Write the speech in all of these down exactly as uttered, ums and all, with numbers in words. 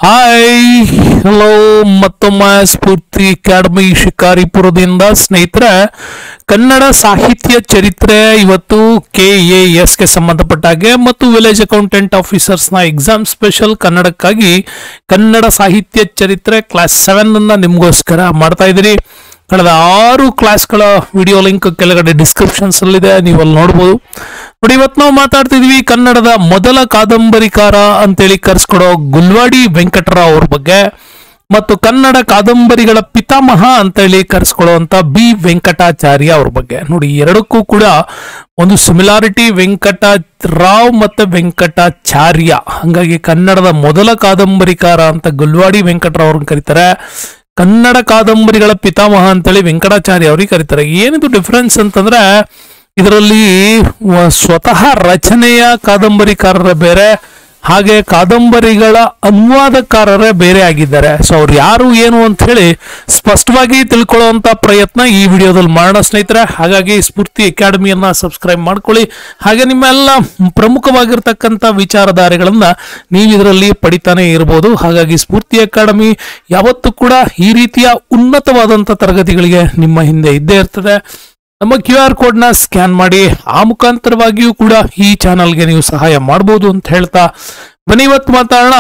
Hi hello ಮತ್ತೊಮ್ಮೆ ಸ್ಫೂರ್ತಿ academy ಶಿಕಾರಿಪುರದಿಂದ ಸ್ನೇಹಿತರೆ, ಕನ್ನಡ ಸಾಹಿತ್ಯ ಚರಿತ್ರೆ ಇವತ್ತು ಕೆ ಎ ಎಸ್ ಗೆ ಸಂಬಂಧಪಟ್ಟ ಹಾಗೆ ಮತ್ತು ವಿಲೇಜ್ ಅಕೌಂಟೆಂಟ್ ಆಫೀಸರ್ಸ್ ನ ಎಕ್ಸಾಮ್ ಸ್ಪೆಷಲ್ ಕನ್ನಡಕ್ಕಾಗಿ ಕನ್ನಡ ಸಾಹಿತ್ಯ ಚರಿತ್ರೆ ಕ್ಲಾಸ್ ಸೆವೆನ್ ಅನ್ನ ನಿಮಗೋಸ್ಕರ ಮಾಡ್ತಾ ಇದ್ದೀರಿ. ಕಳೆದ ಆರು ಕ್ಲಾಸ್ಗಳ ವಿಡಿಯೋ ಲಿಂಕ್ ಕೆಳಗಡೆ ಡಿಸ್ಕ್ರಿಪ್ಷನ್ಸ್ ಅಲ್ಲಿದೆ, ನೀವು ಅಲ್ಲಿ ನೋಡಬಹುದು. ನೋಡಿ, ಇವತ್ತು ನಾವು ಮಾತಾಡ್ತಿದ್ವಿ ಕನ್ನಡದ ಮೊದಲ ಕಾದಂಬರಿಕಾರ ಅಂತೇಳಿ ಕರೆಸ್ಕೊಡೋ ಗುಲ್ವಾಡಿ ವೆಂಕಟರಾವ್ ಅವ್ರ ಬಗ್ಗೆ ಮತ್ತು ಕನ್ನಡ ಕಾದಂಬರಿಗಳ ಪಿತಾಮಹ ಅಂತೇಳಿ ಕರೆಸ್ಕೊಳ್ಳುವಂತ ಬಿ ವೆಂಕಟಾಚಾರ್ಯ ಅವ್ರ ಬಗ್ಗೆ. ನೋಡಿ, ಎರಡಕ್ಕೂ ಕೂಡ ಒಂದು ಸಿಮಿಲಾರಿಟಿ, ವೆಂಕಟರಾವ್ ಮತ್ತೆ ವೆಂಕಟಾಚಾರ್ಯ. ಹಂಗಾಗಿ ಕನ್ನಡದ ಮೊದಲ ಕಾದಂಬರಿಕಾರ ಅಂತ ಗುಲ್ವಾಡಿ ವೆಂಕಟರಾವ್ ಅವ್ರನ್ನ ಕರೀತಾರೆ, ಕನ್ನಡ ಕಾದಂಬರಿಗಳ ಪಿತಾಮಹ ಅಂತೇಳಿ ವೆಂಕಟಾಚಾರ್ಯ ಅವ್ರಿಗೆ ಕರೀತಾರೆ. ಏನಿದು ಡಿಫರೆನ್ಸ್ ಅಂತಂದ್ರೆ, ಇದರಲ್ಲಿ ಸ್ವತಃ ರಚನೆಯ ಕಾದಂಬರಿಕಾರರೇ ಬೇರೆ, ಹಾಗೆ ಕಾದಂಬರಿಗಳ ಅನುವಾದಕಾರರೇ ಬೇರೆ ಆಗಿದ್ದಾರೆ. ಸೊ ಅವ್ರು ಯಾರು ಏನು ಅಂತ ಹೇಳಿ ಸ್ಪಷ್ಟವಾಗಿ ತಿಳ್ಕೊಳ್ಳುವಂತ ಪ್ರಯತ್ನ ಈ ವಿಡಿಯೋದಲ್ಲಿ ಮಾಡೋಣ ಸ್ನೇಹಿತರೆ. ಹಾಗಾಗಿ ಸ್ಫೂರ್ತಿ ಅಕಾಡೆಮಿಯನ್ನ ಸಬ್ಸ್ಕ್ರೈಬ್ ಮಾಡ್ಕೊಳ್ಳಿ. ಹಾಗೆ ನಿಮ್ಮ ಎಲ್ಲ ಪ್ರಮುಖವಾಗಿರ್ತಕ್ಕಂಥ ವಿಚಾರಧಾರೆಗಳನ್ನ ನೀವು ಇದರಲ್ಲಿ ಪಡಿತಾನೆ ಇರಬಹುದು. ಹಾಗಾಗಿ ಸ್ಫೂರ್ತಿ ಅಕಾಡೆಮಿ ಯಾವತ್ತೂ ಕೂಡ ಈ ರೀತಿಯ ಉನ್ನತವಾದಂಥ ತರಗತಿಗಳಿಗೆ ನಿಮ್ಮ ಹಿಂದೆ ಇದ್ದೇ ಇರ್ತದೆ. ನಮ್ಮ ಕ್ಯೂ ಆರ್ ಕೋಡ್ ನ ಸ್ಕ್ಯಾನ್ ಮಾಡಿ ಆ ಮುಖಾಂತರವಾಗಿಯೂ ಕೂಡ ಈ ಚಾನಲ್ಗೆ ನೀವು ಸಹಾಯ ಮಾಡಬಹುದು ಅಂತ ಹೇಳ್ತಾ ಬನ್ನಿ ಇವತ್ತು ಮಾತಾಡೋಣ.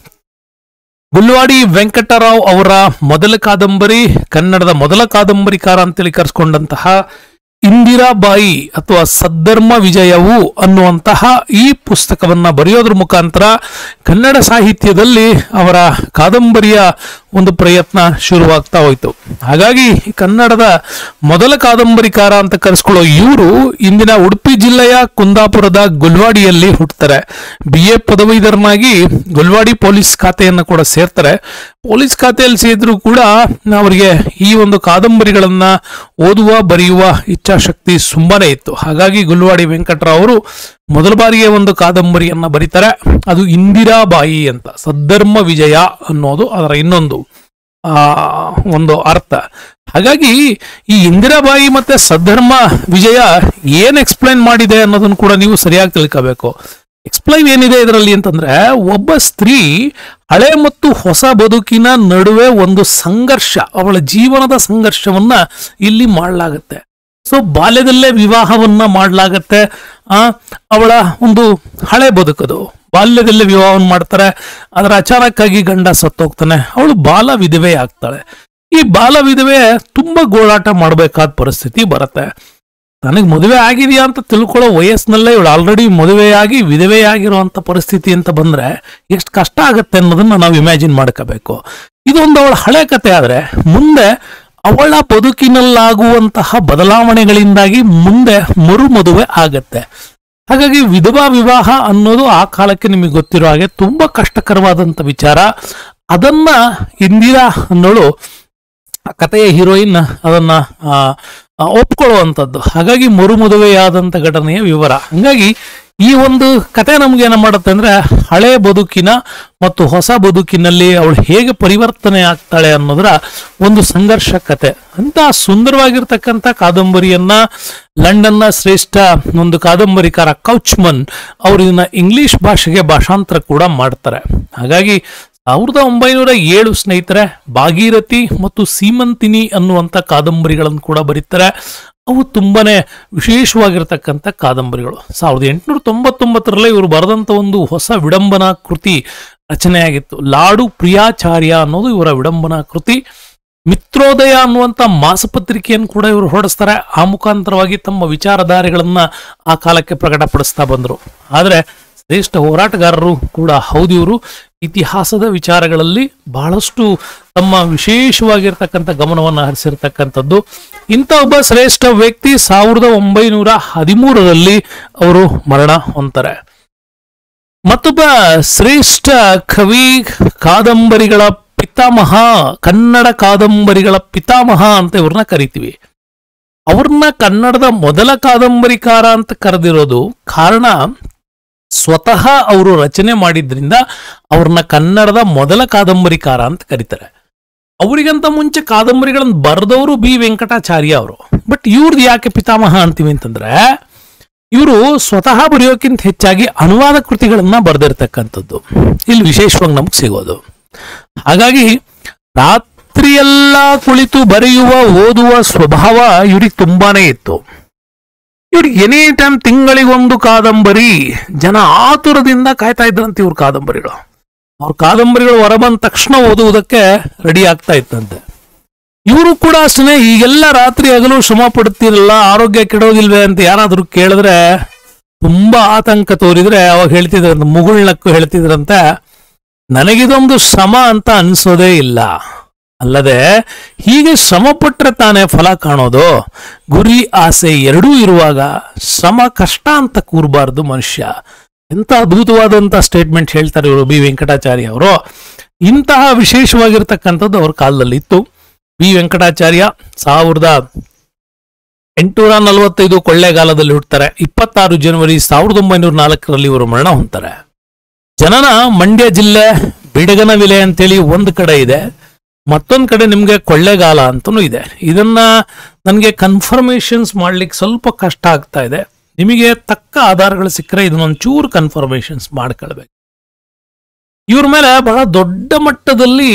ಗುಲ್ವಾಡಿ ವೆಂಕಟರಾವ್ ಅವರ ಮೊದಲ ಕಾದಂಬರಿ, ಕನ್ನಡದ ಮೊದಲ ಕಾದಂಬರಿಕಾರ ಅಂತೇಳಿ ಕರೆಸ್ಕೊಂಡಂತಹ ಇಂದಿರಾಬಾಯಿ ಅಥವಾ ಸದ್ಧರ್ಮ ವಿಜಯವು ಅನ್ನುವಂತಹ ಈ ಪುಸ್ತಕವನ್ನ ಬರೆಯೋದ್ರ ಮುಖಾಂತರ ಕನ್ನಡ ಸಾಹಿತ್ಯದಲ್ಲಿ ಅವರ ಕಾದಂಬರಿಯ ಒಂದು ಪ್ರಯತ್ನ ಶುರುವಾಗ್ತಾ ಹೋಯ್ತು. ಹಾಗಾಗಿ ಕನ್ನಡದ ಮೊದಲ ಕಾದಂಬರಿಕಾರ ಅಂತ ಕರೆಸ್ಕೊಳ್ಳೋ ಇವರು ಇಂದಿನ ಉಡುಪಿ ಜಿಲ್ಲೆಯ ಕುಂದಾಪುರದ ಗುಲ್ವಾಡಿಯಲ್ಲಿ ಹುಟ್ಟುತ್ತಾರೆ. ಬಿ ಎ ಪದವೀಧರನಾಗಿ ಗುಲ್ವಾಡಿ ಪೊಲೀಸ್ ಖಾತೆಯನ್ನು ಕೂಡ ಸೇರ್ತಾರೆ. ಪೊಲೀಸ್ ಖಾತೆಯಲ್ಲಿ ಸೇರಿದ್ರು ಕೂಡ ಅವರಿಗೆ ಈ ಒಂದು ಕಾದಂಬರಿಗಳನ್ನ ಓದುವ ಬರೆಯುವ ಇಚ್ಛಾಶಕ್ತಿ ತುಂಬಾನೇ ಇತ್ತು. ಹಾಗಾಗಿ ಗುಲ್ವಾಡಿ ವೆಂಕಟರಾವ್ ಅವರು ಮೊದಲ ಬಾರಿಗೆ ಒಂದು ಕಾದಂಬರಿಯನ್ನ ಬರೀತಾರೆ. ಅದು ಇಂದಿರಾಬಾಯಿ ಅಂತ. ಸದ್ಧರ್ಮ ವಿಜಯ ಅನ್ನೋದು ಅದರ ಇನ್ನೊಂದು ಆ ಒಂದು ಅರ್ಥ. ಹಾಗಾಗಿ ಈ ಇಂದಿರಾಬಾಯಿ ಮತ್ತೆ ಸದ್ಧರ್ಮ ವಿಜಯ ಏನ್ ಎಕ್ಸ್ಪ್ಲೈನ್ ಮಾಡಿದೆ ಅನ್ನೋದನ್ನು ಕೂಡ ನೀವು ಸರಿಯಾಗಿ ತಿಳ್ಕೋಬೇಕು. ಎಕ್ಸ್ಪ್ಲೈನ್ ಏನಿದೆ ಇದರಲ್ಲಿ ಅಂತಂದ್ರೆ, ಒಬ್ಬ ಸ್ತ್ರೀ ಹಳೆ ಮತ್ತು ಹೊಸ ಬದುಕಿನ ನಡುವೆ ಒಂದು ಸಂಘರ್ಷ, ಅವಳ ಜೀವನದ ಸಂಘರ್ಷವನ್ನ ಇಲ್ಲಿ ಮಾಡಲಾಗತ್ತೆ. ಸೊ ಬಾಲ್ಯದಲ್ಲೇ ವಿವಾಹವನ್ನ ಮಾಡಲಾಗತ್ತೆ. ಆ ಅವಳ ಒಂದು ಹಳೆ ಬದುಕದು, ಬಾಲ್ಯದಲ್ಲೇ ವಿವಾಹವನ್ನು ಮಾಡ್ತಾರೆ. ಅದರ ಅಚಾನಕ್ಕಾಗಿ ಗಂಡ ಸತ್ತೋಗ್ತಾನೆ, ಅವಳು ಬಾಲ ವಿಧವೆ ಆಗ್ತಾಳೆ. ಈ ಬಾಲ ವಿಧವೆ ತುಂಬಾ ಗೋಳಾಟ ಮಾಡಬೇಕಾದ ಪರಿಸ್ಥಿತಿ ಬರುತ್ತೆ. ನನಗೆ ಮದುವೆ ಆಗಿದೆಯಾ ಅಂತ ತಿಳ್ಕೊಳ್ಳೋ ವಯಸ್ಸಿನಲ್ಲೇ ಇವಳು ಆಲ್ರೆಡಿ ಮದುವೆಯಾಗಿ ವಿಧವೆಯಾಗಿರುವಂತ ಪರಿಸ್ಥಿತಿ ಅಂತ ಬಂದ್ರೆ ಎಷ್ಟು ಕಷ್ಟ ಆಗತ್ತೆ ಅನ್ನೋದನ್ನ ನಾವು ಇಮ್ಯಾಜಿನ್ ಮಾಡ್ಕೋಬೇಕು. ಇದೊಂದು ಅವಳ ಹಳೆ ಕತೆ. ಆದ್ರೆ ಮುಂದೆ ಅವಳ ಬದುಕಿನಲ್ಲಾಗುವಂತಹ ಬದಲಾವಣೆಗಳಿಂದಾಗಿ ಮುಂದೆ ಮರು ಮದುವೆ ಆಗತ್ತೆ. ಹಾಗಾಗಿ ವಿಧವಾ ವಿವಾಹ ಅನ್ನೋದು ಆ ಕಾಲಕ್ಕೆ ನಿಮಗೆ ಗೊತ್ತಿರೋ ಹಾಗೆ ತುಂಬಾ ಕಷ್ಟಕರವಾದಂತ ವಿಚಾರ. ಅದನ್ನ ಇಂದಿರಾ ಅನ್ನೋಳು ಆ ಕಥೆಯ ಹೀರೋಯಿನ್ ಅದನ್ನ ಒಪ್ಕೊಳ್ಳುವಂಥದ್ದು. ಹಾಗಾಗಿ ಮರು ಮದುವೆಯಾದಂಥ ಘಟನೆಯ ವಿವರ. ಹಂಗಾಗಿ ಈ ಒಂದು ಕತೆ ನಮ್ಗೆ ಏನ ಮಾಡುತ್ತೆ ಅಂದ್ರೆ, ಹಳೆ ಬದುಕಿನ ಮತ್ತು ಹೊಸ ಬದುಕಿನಲ್ಲಿ ಅವಳು ಹೇಗೆ ಪರಿವರ್ತನೆ ಆಗ್ತಾಳೆ ಅನ್ನೋದರ ಒಂದು ಸಂಘರ್ಷ ಕತೆ. ಅಂತ ಸುಂದರವಾಗಿರ್ತಕ್ಕಂಥ ಕಾದಂಬರಿಯನ್ನ ಲಂಡನ್ನ ಶ್ರೇಷ್ಠ ಒಂದು ಕಾದಂಬರಿಕಾರ ಕೌಚ್ಮನ್ ಅವರು ಇದನ್ನ ಇಂಗ್ಲಿಷ್ ಭಾಷೆಗೆ ಭಾಷಾಂತರ ಕೂಡ ಮಾಡ್ತಾರೆ. ಹಾಗಾಗಿ ಸಾವಿರದ ಒಂಬೈನೂರ ಏಳು ಸ್ನೇಹಿತರೆ, ಭಾಗೀರಥಿ ಮತ್ತು ಸೀಮಂತಿನಿ ಅನ್ನುವಂಥ ಕಾದಂಬರಿಗಳನ್ನು ಕೂಡ ಬರೀತಾರೆ. ಅವು ತುಂಬಾನೇ ವಿಶೇಷವಾಗಿರ್ತಕ್ಕಂಥ ಕಾದಂಬರಿಗಳು. ಸಾವಿರದ ಎಂಟುನೂರ ತೊಂಬತ್ತೊಂಬತ್ತರಲ್ಲೇ ಇವರು ಬರೆದಂತ ಒಂದು ಹೊಸ ವಿಡಂಬನಾ ಕೃತಿ ರಚನೆಯಾಗಿತ್ತು. ಲಾಡು ಪ್ರಿಯಾಚಾರ್ಯ ಅನ್ನೋದು ಇವರ ವಿಡಂಬನಾ ಕೃತಿ. ಮಿತ್ರೋದಯ ಅನ್ನುವಂಥ ಮಾಸಪತ್ರಿಕೆಯನ್ನು ಕೂಡ ಇವರು ಹೊರಡಿಸ್ತಾರೆ. ಆ ಮುಖಾಂತರವಾಗಿ ತಮ್ಮ ವಿಚಾರಧಾರೆಗಳನ್ನ ಆ ಕಾಲಕ್ಕೆ ಪ್ರಕಟಪಡಿಸ್ತಾ ಬಂದರು. ಆದರೆ ಶ್ರೇಷ್ಠ ಹೋರಾಟಗಾರರು ಕೂಡ ಹೌದು ಇವರು. ಇತಿಹಾಸದ ವಿಚಾರಗಳಲ್ಲಿ ಬಹಳಷ್ಟು ತಮ್ಮ ವಿಶೇಷವಾಗಿರ್ತಕ್ಕಂಥ ಗಮನವನ್ನು ಹರಿಸಿರ್ತಕ್ಕಂಥದ್ದು. ಇಂಥ ಒಬ್ಬ ಶ್ರೇಷ್ಠ ವ್ಯಕ್ತಿ ಸಾವಿರದ ಒಂಬೈನೂರ ಹದಿಮೂರರಲ್ಲಿ ಅವರು ಮರಣ ಹೊಂತಾರೆ. ಮತ್ತೊಬ್ಬ ಶ್ರೇಷ್ಠ ಕವಿ, ಕಾದಂಬರಿಗಳ ಪಿತಾಮಹ, ಕನ್ನಡ ಕಾದಂಬರಿಗಳ ಪಿತಾಮಹ ಅಂತ ಇವ್ರನ್ನ ಕರಿತೀವಿ. ಅವ್ರನ್ನ ಕನ್ನಡದ ಮೊದಲ ಕಾದಂಬರಿಕಾರ ಅಂತ ಕರೆದಿರೋದು ಕಾರಣ, ಸ್ವತಃ ಅವರು ರಚನೆ ಮಾಡಿದ್ರಿಂದ ಅವ್ರನ್ನ ಕನ್ನಡದ ಮೊದಲ ಕಾದಂಬರಿಕಾರ ಅಂತ ಕರೀತಾರೆ. ಅವರಿಗಂತ ಮುಂಚೆ ಕಾದಂಬರಿಗಳನ್ನು ಬರೆದವರು ಬಿ ವೆಂಕಟಾಚಾರ್ಯ ಅವರು. ಬಟ್ ಇವ್ರದ್ದು ಯಾಕೆ ಪಿತಾಮಹ ಅಂತೀವಿ ಅಂತಂದ್ರೆ, ಇವರು ಸ್ವತಃ ಬರೆಯೋಕ್ಕಿಂತ ಹೆಚ್ಚಾಗಿ ಅನುವಾದ ಕೃತಿಗಳನ್ನ ಬರೆದಿರ್ತಕ್ಕಂಥದ್ದು ಇಲ್ಲಿ ವಿಶೇಷವಾಗಿ ನಮ್ಗೆ ಸಿಗೋದು. ಹಾಗಾಗಿ ರಾತ್ರಿಯೆಲ್ಲ ಕುಳಿತು ಬರೆಯುವ ಓದುವ ಸ್ವಭಾವ ಇವ್ರಿಗೆ ತುಂಬಾನೇ ಇತ್ತು. ಇವ್ರಿಗೆ ಎನಿ ಟೈಮ್ ತಿಂಗಳಿಗೊಂದು ಕಾದಂಬರಿ, ಜನ ಆತುರದಿಂದ ಕಾಯ್ತಾ ಇದ್ರಂತೆ ಇವ್ರ ಕಾದಂಬರಿಗಳು. ಅವ್ರ ಕಾದಂಬರಿಗಳು ಹೊರಬಂದ ತಕ್ಷಣ ಓದುವುದಕ್ಕೆ ರೆಡಿ ಆಗ್ತಾ ಇತ್ತಂತೆ. ಇವರು ಕೂಡ ಅಷ್ಟೇ, ಈಗೆಲ್ಲ ರಾತ್ರಿ ಹಗಲು ಶ್ರಮ ಪಡುತ್ತಿರಲ್ಲ, ಆರೋಗ್ಯ ಕೆಡೋದಿಲ್ವೇ ಅಂತ ಯಾರಾದ್ರೂ ಕೇಳಿದ್ರೆ ತುಂಬಾ ಆತಂಕ ತೋರಿದ್ರೆ ಅವಾಗ ಹೇಳ್ತಿದ್ರಂತೆ, ಮುಗುಳ್ನಕ್ಕು ಹೇಳ್ತಿದ್ರಂತೆ, ನನಗಿದೊಂದು ಶ್ರಮ ಅಂತ ಅನ್ಸೋದೇ ಇಲ್ಲ, ಅಲ್ಲದೆ ಹೀಗೆ ಶ್ರಮ ಪಟ್ರೆ ತಾನೇ ಫಲ ಕಾಣೋದು, ಗುರಿ ಆಸೆ ಎರಡೂ ಇರುವಾಗ ಶ್ರಮ ಕಷ್ಟ ಅಂತ ಕೂರಬಾರ್ದು ಮನುಷ್ಯ. ಎಂತ ಅದ್ಭುತವಾದಂತಹ ಸ್ಟೇಟ್ಮೆಂಟ್ ಹೇಳ್ತಾರೆ ಇವರು ಬಿ ವೆಂಕಟಾಚಾರ್ಯ ಅವರು. ಇಂತಹ ವಿಶೇಷವಾಗಿರ್ತಕ್ಕಂಥದ್ದು ಅವ್ರ ಕಾಲದಲ್ಲಿ ಇತ್ತು. ಬಿ ವೆಂಕಟಾಚಾರ್ಯ ಸಾವಿರದ ಎಂಟುನೂರ ನಲವತ್ತೈದು ಕೊಳ್ಳೇಗಾಲದಲ್ಲಿ ಹುಟ್ಟುತ್ತಾರೆ. ಇಪ್ಪತ್ತಾರು ಜನವರಿ ಸಾವಿರದ ಒಂಬೈನೂರ ನಾಲ್ಕರಲ್ಲಿ ಇವರು ಮರಣ ಹೊಂತಾರೆ. ಜನನ ಮಂಡ್ಯ ಜಿಲ್ಲೆ ಬಿಡಗನವಿಲೆ ಅಂತೇಳಿ ಒಂದು ಕಡೆ ಇದೆ, ಮತ್ತೊಂದು ಕಡೆ ನಿಮ್ಗೆ ಕೊಳ್ಳೇಗಾಲ ಅಂತನೂ ಇದೆ. ಇದನ್ನ ನನಗೆ ಕನ್ಫರ್ಮೇಶನ್ಸ್ ಮಾಡ್ಲಿಕ್ಕೆ ಸ್ವಲ್ಪ ಕಷ್ಟ ಆಗ್ತಾ ಇದೆ. ನಿಮಗೆ ತಕ್ಕ ಆಧಾರಗಳು ಸಿಕ್ಕರೆ ಇದನ್ನೊಂದು ಚೂರು ಕನ್ಫರ್ಮೇಶನ್ಸ್ ಮಾಡ್ಕೊಳ್ಬೇಕು. ಇವ್ರ ಮೇಲೆ ಬಹಳ ದೊಡ್ಡ ಮಟ್ಟದಲ್ಲಿ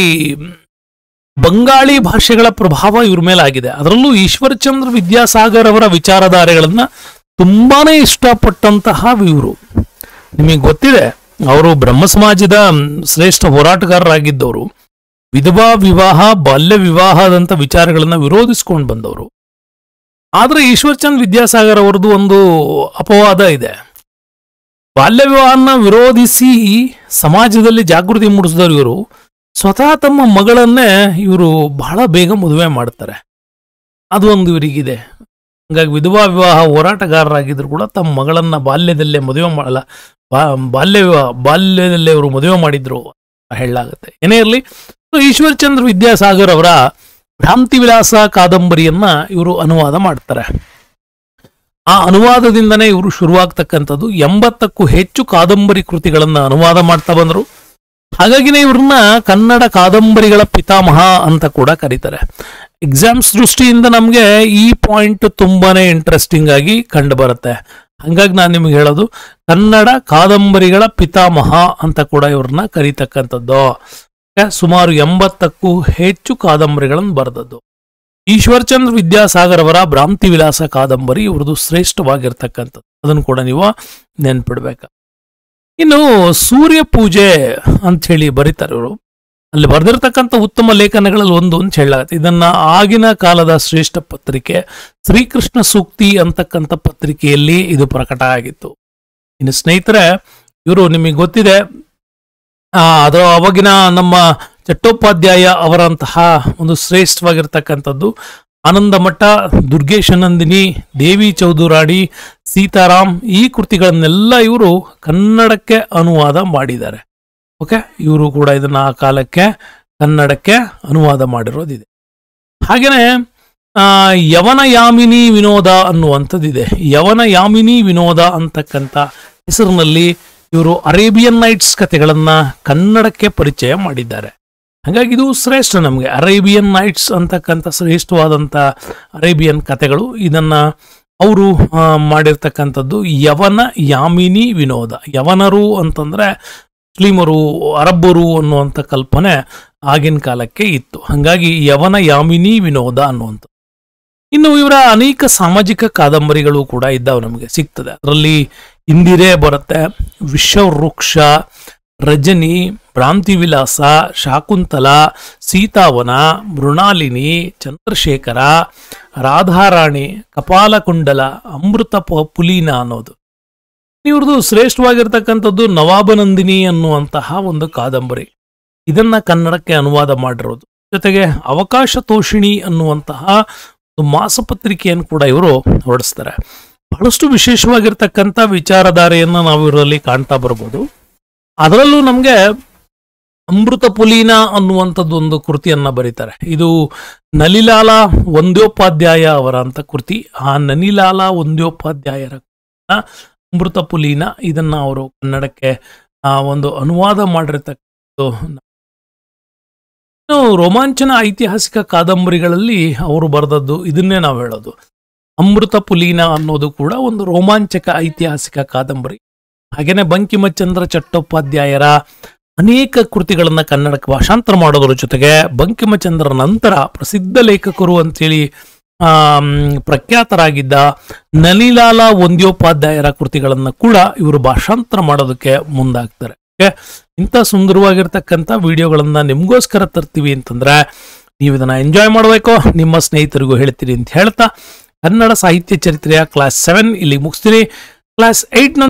ಬಂಗಾಳಿ ಭಾಷೆಗಳ ಪ್ರಭಾವ ಇವ್ರ ಮೇಲೆ ಆಗಿದೆ. ಅದರಲ್ಲೂ ಈಶ್ವರಚಂದ್ರ ವಿದ್ಯಾಸಾಗರ್ ಅವರ ವಿಚಾರಧಾರೆಗಳನ್ನ ತುಂಬಾನೇ ಇಷ್ಟಪಟ್ಟಂತಹ ಇವರು. ನಿಮಗೆ ಗೊತ್ತಿದೆ, ಅವರು ಬ್ರಹ್ಮ ಸಮಾಜದ ಶ್ರೇಷ್ಠ ಹೋರಾಟಗಾರರಾಗಿದ್ದವರು. ವಿಧವಾ ವಿವಾಹ, ಬಾಲ್ಯ ವಿವಾಹದಂತ ವಿಚಾರಗಳನ್ನ ವಿರೋಧಿಸ್ಕೊಂಡು ಬಂದವರು. ಆದ್ರೆ ಈಶ್ವರಚಂದ್ರ ವಿದ್ಯಾಸಾಗರ್ ಅವರದ್ದು ಒಂದು ಅಪವಾದ ಇದೆ. ಬಾಲ್ಯ ವಿವಾಹನ ವಿರೋಧಿಸಿ ಸಮಾಜದಲ್ಲಿ ಜಾಗೃತಿ ಮೂಡಿಸಿದವರು ಇವರು. ಸ್ವತಃ ತಮ್ಮ ಮಗಳನ್ನೇ ಇವರು ಬಹಳ ಬೇಗ ಮದುವೆ ಮಾಡ್ತಾರೆ. ಅದು ಒಂದು ಇವರಿಗಿದೆ. ಹಂಗಾಗಿ ವಿಧವಾ ವಿವಾಹ ಹೋರಾಟಗಾರರಾಗಿದ್ರು ಕೂಡ ತಮ್ಮ ಮಗಳನ್ನ ಬಾಲ್ಯದಲ್ಲೇ ಮದುವೆ ಮಾಡಲ್ಲ, ಬಾಲ್ಯ ವಿವಾಹ ಬಾಲ್ಯದಲ್ಲೇ ಅವರು ಮದುವೆ ಮಾಡಿದ್ರು ಹೇಳಲಾಗುತ್ತೆ. ಏನೇ ಇರಲಿ, ಈಶ್ವರಚಂದ್ರ ವಿದ್ಯಾಸಾಗರ್ ಅವರ ಭ್ರಾಂತಿ ವಿಲಾಸ ಕಾದಂಬರಿಯನ್ನ ಇವರು ಅನುವಾದ ಮಾಡ್ತಾರೆ. ಆ ಅನುವಾದದಿಂದನೇ ಇವರು ಶುರುವಾಗ್ತಕ್ಕಂಥದ್ದು. ಎಂಬತ್ತಕ್ಕೂ ಹೆಚ್ಚು ಕಾದಂಬರಿ ಕೃತಿಗಳನ್ನ ಅನುವಾದ ಮಾಡ್ತಾ ಬಂದರು. ಹಾಗಾಗಿನೇ ಇವ್ರನ್ನ ಕನ್ನಡ ಕಾದಂಬರಿಗಳ ಪಿತಾಮಹ ಅಂತ ಕೂಡ ಕರೀತಾರೆ. ಎಕ್ಸಾಮ್ಸ್ ದೃಷ್ಟಿಯಿಂದ ನಮಗೆ ಈ ಪಾಯಿಂಟ್ ತುಂಬಾನೇ ಇಂಟ್ರೆಸ್ಟಿಂಗ್ ಆಗಿ ಕಂಡು ಬರುತ್ತೆ. ಹಂಗಾಗಿ ನಾನು ನಿಮ್ಗೆ ಹೇಳೋದು, ಕನ್ನಡ ಕಾದಂಬರಿಗಳ ಪಿತಾಮಹ ಅಂತ ಕೂಡ ಇವ್ರನ್ನ ಕರೀತಕ್ಕಂಥದ್ದು. ಸುಮಾರು ಎಂಬತ್ತಕ್ಕೂ ಹೆಚ್ಚು ಕಾದಂಬರಿಗಳನ್ನು ಬರೆದದ್ದು. ಈಶ್ವರಚಂದ್ರ ವಿದ್ಯಾಸಾಗರ್ ಅವರ ಭ್ರಾಂತಿ ವಿಲಾಸ ಕಾದಂಬರಿ ಇವ್ರದ್ದು ಶ್ರೇಷ್ಠವಾಗಿರ್ತಕ್ಕಂಥದ್ದು. ಅದನ್ನು ಕೂಡ ನೀವು ನೆನ್ಪಿಡ್ಬೇಕ. ಇನ್ನು ಸೂರ್ಯ ಪೂಜೆ ಅಂತ ಹೇಳಿ ಬರೀತಾರೆ ಇವರು. ಅಲ್ಲಿ ಬರೆದಿರ್ತಕ್ಕಂಥ ಉತ್ತಮ ಲೇಖನಗಳಲ್ಲಿ ಒಂದು ಅಂತ ಹೇಳಲಾಗುತ್ತೆ. ಇದನ್ನ ಆಗಿನ ಕಾಲದ ಶ್ರೇಷ್ಠ ಪತ್ರಿಕೆ ಶ್ರೀಕೃಷ್ಣ ಸೂಕ್ತಿ ಅಂತಕ್ಕಂಥ ಪತ್ರಿಕೆಯಲ್ಲಿ ಇದು ಪ್ರಕಟ ಆಗಿತ್ತು. ಇನ್ನು ಸ್ನೇಹಿತರೆ, ಇವರು ನಿಮಗೆ ಗೊತ್ತಿದೆ, ಆ ಅದರ ಅವಾಗಿನ ನಮ್ಮ ಚಟ್ಟೋಪಾಧ್ಯಾಯ ಅವರಂತಹ ಒಂದು ಶ್ರೇಷ್ಠವಾಗಿರ್ತಕ್ಕಂಥದ್ದು ಆನಂದ ಮಠ, ದುರ್ಗೇಶನಂದಿನಿ, ದೇವಿ ಚೌಧುರಾಣಿ, ಸೀತಾರಾಮ್, ಈ ಕೃತಿಗಳನ್ನೆಲ್ಲ ಇವರು ಕನ್ನಡಕ್ಕೆ ಅನುವಾದ ಮಾಡಿದ್ದಾರೆ. ಓಕೆ, ಇವರು ಕೂಡ ಇದನ್ನ ಆ ಕಾಲಕ್ಕೆ ಕನ್ನಡಕ್ಕೆ ಅನುವಾದ ಮಾಡಿರೋದಿದೆ. ಹಾಗೇನೆ ಆ ಯವನ ಯಾಮಿನಿ ವಿನೋದ ಅನ್ನುವಂಥದ್ದಿದೆ. ಯವನ ಯಾಮಿನಿ ವಿನೋದ ಅಂತಕ್ಕಂಥ ಹೆಸರಿನಲ್ಲಿ ಇವರು ಅರೇಬಿಯನ್ ನೈಟ್ಸ್ ಕಥೆಗಳನ್ನ ಕನ್ನಡಕ್ಕೆ ಪರಿಚಯ ಮಾಡಿದ್ದಾರೆ. ಹಾಗಾಗಿ ಇದು ಶ್ರೇಷ್ಠ. ನಮಗೆ ಅರೇಬಿಯನ್ ನೈಟ್ಸ್ ಅಂತಕ್ಕಂಥ ಶ್ರೇಷ್ಠವಾದಂಥ ಅರೇಬಿಯನ್ ಕಥೆಗಳು, ಇದನ್ನ ಅವರು ಮಾಡಿರ್ತಕ್ಕಂಥದ್ದು ಯವನ ಯಾಮಿನಿ ವಿನೋದ. ಯವನರು ಅಂತಂದ್ರೆ ಮುಸ್ಲಿಮರು, ಅರಬ್ಬರು ಅನ್ನುವಂಥ ಕಲ್ಪನೆ ಆಗಿನ ಕಾಲಕ್ಕೆ ಇತ್ತು. ಹಾಗಾಗಿ ಯವನ ಯಾಮಿನಿ ವಿನೋದ ಅನ್ನುವಂಥದ್ದು. ಇನ್ನು ಇವರ ಅನೇಕ ಸಾಮಾಜಿಕ ಕಾದಂಬರಿಗಳು ಕೂಡ ಇದ್ದಾವೆ, ನಮಗೆ ಸಿಗ್ತದೆ. ಅದರಲ್ಲಿ ಇಂದಿರೆ ಬರುತ್ತೆ, ವಿಶ್ವವೃಕ್ಷ, ರಜನಿ, ಭ್ರಾಂತಿ ವಿಲಾಸ, ಶಾಕುಂತಲ, ಸೀತಾವನ, ಮೃಣಾಲಿನಿ, ಚಂದ್ರಶೇಖರ, ರಾಧಾರಾಣಿ, ಕಪಾಲಕುಂಡಲ, ಅಮೃತ ಪುಲೀನ ಅನ್ನೋದು. ಇವ್ರದ್ದು ಶ್ರೇಷ್ಠವಾಗಿರ್ತಕ್ಕಂಥದ್ದು ನವಾಬನಂದಿನಿ ಅನ್ನುವಂತಹ ಒಂದು ಕಾದಂಬರಿ. ಇದನ್ನ ಕನ್ನಡಕ್ಕೆ ಅನುವಾದ ಮಾಡಿರೋದು. ಜೊತೆಗೆ ಅವಕಾಶ ತೋಷಿಣಿ ಅನ್ನುವಂತಹ ಒಂದು ಮಾಸಪತ್ರಿಕೆಯನ್ನು ಕೂಡ ಇವರು ಹೊರಡಿಸ್ತಾರೆ. ಬಹಳಷ್ಟು ವಿಶೇಷವಾಗಿರ್ತಕ್ಕಂಥ ವಿಚಾರಧಾರೆಯನ್ನ ನಾವು ಇವರಲ್ಲಿ ಕಾಣ್ತಾ ಬರ್ಬೋದು. ಅದರಲ್ಲೂ ನಮಗೆ ಅಮೃತ ಪುಲೀನ ಅನ್ನುವಂಥದ್ದು ಒಂದು ಕೃತಿಯನ್ನ ಬರೀತಾರೆ. ಇದು ನಲಿಲಾಲ ವಂದ್ಯೋಪಾಧ್ಯಾಯ ಅವರ ಅಂತ ಕೃತಿ. ಆ ನಲಿಲಾಲ ವಂದ್ಯೋಪಾಧ್ಯಾಯರ ಅಮೃತ ಪುಲೀನ, ಇದನ್ನ ಅವರು ಕನ್ನಡಕ್ಕೆ ಆ ಒಂದು ಅನುವಾದ ಮಾಡಿರ್ತಕ್ಕಂಥದ್ದು. ರೋಮಾಂಚನ ಐತಿಹಾಸಿಕ ಕಾದಂಬರಿಗಳಲ್ಲಿ ಅವರು ಬರೆದದ್ದು ಇದನ್ನೇ ನಾವು ಹೇಳೋದು. ಅಮೃತ ಪುಲೀನ ಅನ್ನೋದು ಕೂಡ ಒಂದು ರೋಮಾಂಚಕ ಐತಿಹಾಸಿಕ ಕಾದಂಬರಿ. ಹಾಗೇನೆ ಬಂಕಿಮಚಂದ್ರ ಚಟ್ಟೋಪಾಧ್ಯಾಯರ ಅನೇಕ ಕೃತಿಗಳನ್ನ ಕನ್ನಡಕ್ಕೆ ಭಾಷಾಂತರ ಮಾಡೋದ್ರ ಜೊತೆಗೆ ಬಂಕಿಮಚಂದ್ರ ನಂತರ ಪ್ರಸಿದ್ಧ ಲೇಖಕರು ಅಂತೇಳಿ ಆ ಪ್ರಖ್ಯಾತರಾಗಿದ್ದ ನಲಿಲಾಲ ವಂದ್ಯೋಪಾಧ್ಯಾಯರ ಕೃತಿಗಳನ್ನ ಕೂಡ ಇವರು ಭಾಷಾಂತರ ಮಾಡೋದಕ್ಕೆ ಮುಂದಾಗ್ತಾರೆ. ಇಂಥ ಸುಂದರವಾಗಿರ್ತಕ್ಕಂಥ ವಿಡಿಯೋಗಳನ್ನ ನಿಮ್ಗೋಸ್ಕರ ತರ್ತೀವಿ ಅಂತಂದ್ರೆ ನೀವು ಇದನ್ನ ಎಂಜಾಯ್ ಮಾಡಬೇಕು, ನಿಮ್ಮ ಸ್ನೇಹಿತರಿಗೂ ಹೇಳ್ತೀರಿ ಅಂತ ಹೇಳ್ತಾ ಕನ್ನಡ ಸಾಹಿತ್ಯ ಚರಿತ್ರೆಯ ಕ್ಲಾಸ್ ಸೆವೆನ್ ಇಲ್ಲಿ ಮುಗಿಸ್ತೀನಿ. Class eight